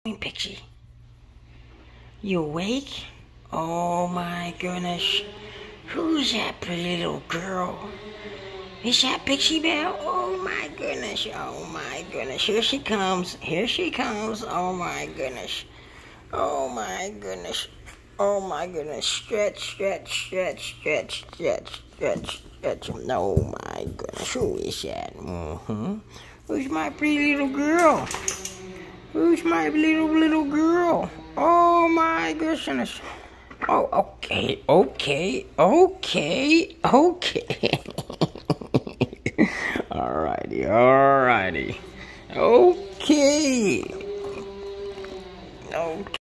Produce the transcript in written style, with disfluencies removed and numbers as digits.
Pixie, you awake? Oh my goodness. Who's that pretty little girl? Is that Pixie Belle? Oh my goodness. Oh my goodness. Here she comes. Here she comes. Oh my goodness. Oh my goodness. Oh my goodness. Stretch, stretch, stretch, stretch, stretch, stretch, stretch. Oh my goodness. Who is that? Who's my pretty little girl? Who's my little girl? Oh my goodness. Oh, okay. Alrighty. Okay.